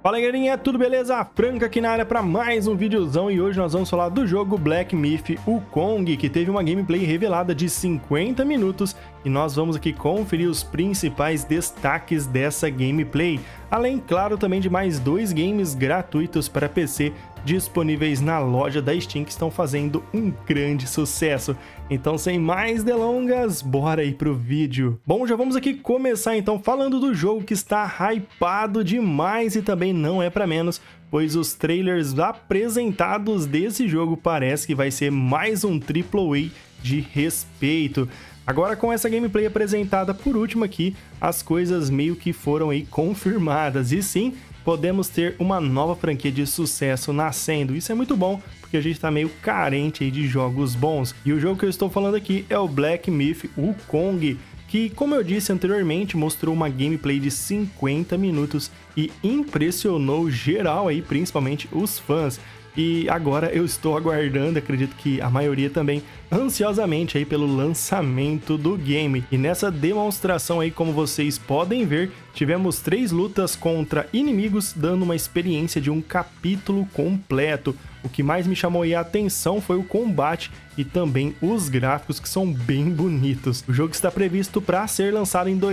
Fala galerinha, tudo beleza? Franca aqui na área para mais um videozão e hoje nós vamos falar do jogo Black Myth Wukong, que teve uma gameplay revelada de 50 minutos e nós vamos aqui conferir os principais destaques dessa gameplay, além, claro, também de mais 2 games gratuitos para PC disponíveis na loja da Steam que estão fazendo um grande sucesso. Então, sem mais delongas, bora aí pro vídeo. Bom, já vamos aqui começar então falando do jogo que está hypado demais e também não é para menos, pois os trailers apresentados desse jogo parece que vai ser mais um AAA de respeito. Agora, com essa gameplay apresentada por último aqui, as coisas meio que foram aí confirmadas e sim, podemos ter uma nova franquia de sucesso nascendo. Isso é muito bom, porque a gente tá meio carente aí de jogos bons. E o jogo que eu estou falando aqui é o Black Myth Wukong, que, como eu disse anteriormente, mostrou uma gameplay de 50 minutos e impressionou geral aí, principalmente os fãs. E agora eu estou aguardando, acredito que a maioria também, ansiosamente aí pelo lançamento do game. E nessa demonstração aí, como vocês podem ver, tivemos 3 lutas contra inimigos, dando uma experiência de um capítulo completo. O que mais me chamou aí a atenção foi o combate e também os gráficos, que são bem bonitos. O jogo está previsto para ser lançado em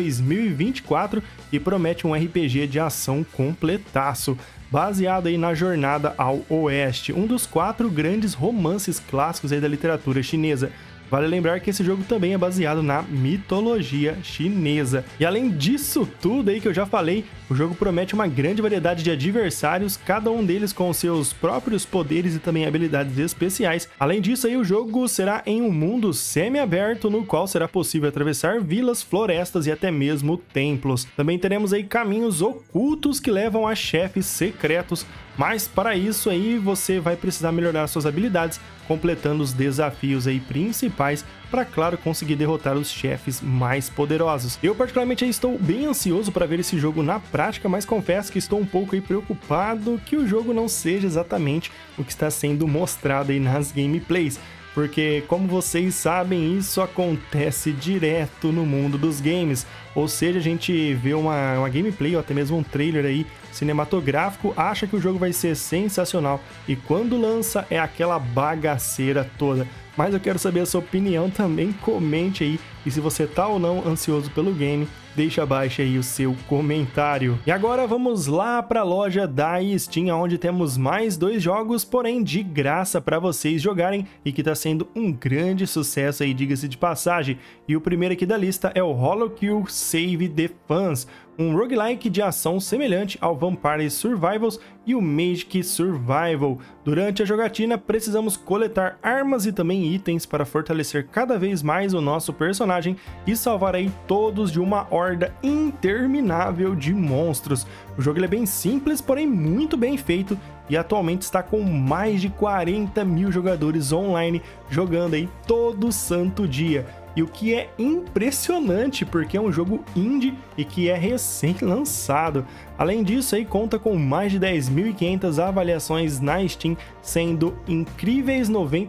2024 e promete um RPG de ação completaço, baseado aí na Jornada ao Oeste, um dos 4 grandes romances clássicos aí da literatura chinesa. Vale lembrar que esse jogo também é baseado na mitologia chinesa. E além disso tudo aí que eu já falei, o jogo promete uma grande variedade de adversários, cada um deles com seus próprios poderes e também habilidades especiais. Além disso aí, o jogo será em um mundo semi-aberto, no qual será possível atravessar vilas, florestas e até mesmo templos. Também teremos aí caminhos ocultos que levam a chefes secretos, mas para isso aí você vai precisar melhorar suas habilidades, completando os desafios aí principais para, claro, conseguir derrotar os chefes mais poderosos. Eu particularmente estou bem ansioso para ver esse jogo na prática, mas confesso que estou um pouco aí preocupado que o jogo não seja exatamente o que está sendo mostrado aí nas gameplays. Porque, como vocês sabem, isso acontece direto no mundo dos games. Ou seja, a gente vê uma gameplay ou até mesmo um trailer aí cinematográfico, acha que o jogo vai ser sensacional e quando lança é aquela bagaceira toda. Mas eu quero saber a sua opinião também, comente aí. E se você tá ou não ansioso pelo game, deixa abaixo aí o seu comentário. E agora vamos lá para a loja da Steam, onde temos mais 2 jogos, porém de graça para vocês jogarem e que tá sendo um grande sucesso aí, diga-se de passagem. E o primeiro aqui da lista é o Hollow-Kill Save the Fans, um roguelike de ação semelhante ao Vampire Survivals e o Magic Survival. Durante a jogatina, precisamos coletar armas e também itens para fortalecer cada vez mais o nosso personagem e salvar aí todos de uma horda interminável de monstros. O jogo é bem simples, porém muito bem feito e atualmente está com mais de 40 mil jogadores online jogando aí todo santo dia. E o que é impressionante, porque é um jogo indie e que é recém-lançado. Além disso, aí conta com mais de 10.500 avaliações na Steam, sendo incríveis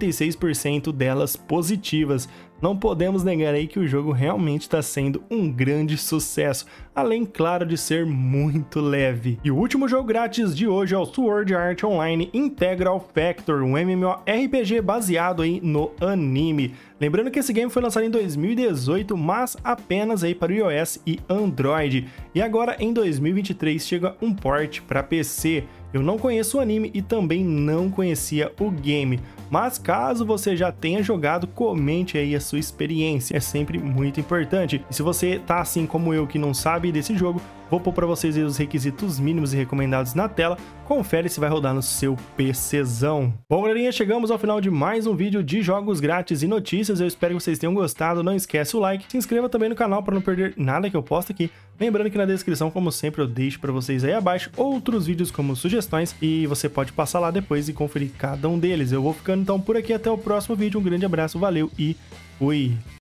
96% delas positivas. Não podemos negar aí que o jogo realmente está sendo um grande sucesso, além, claro, de ser muito leve. E o último jogo grátis de hoje é o Sword Art Online Integral Factor, um MMORPG baseado aí no anime. Lembrando que esse game foi lançado em 2018, mas apenas aí para o iOS e Android. E agora em 2023 chega um port para PC. Eu não conheço o anime e também não conhecia o game, mas caso você já tenha jogado, comente aí a sua experiência, é sempre muito importante. E se você tá assim como eu que não sabe desse jogo, vou pôr para vocês aí os requisitos mínimos e recomendados na tela, confere se vai rodar no seu PCzão. Bom galerinha, chegamos ao final de mais um vídeo de jogos grátis e notícias, eu espero que vocês tenham gostado, não esquece o like, se inscreva também no canal para não perder nada que eu posto aqui. Lembrando que na descrição, como sempre, eu deixo para vocês aí abaixo outros vídeos como sugestões e você pode passar lá depois e conferir cada um deles. Eu vou ficando então por aqui, até o próximo vídeo, um grande abraço, valeu e fui!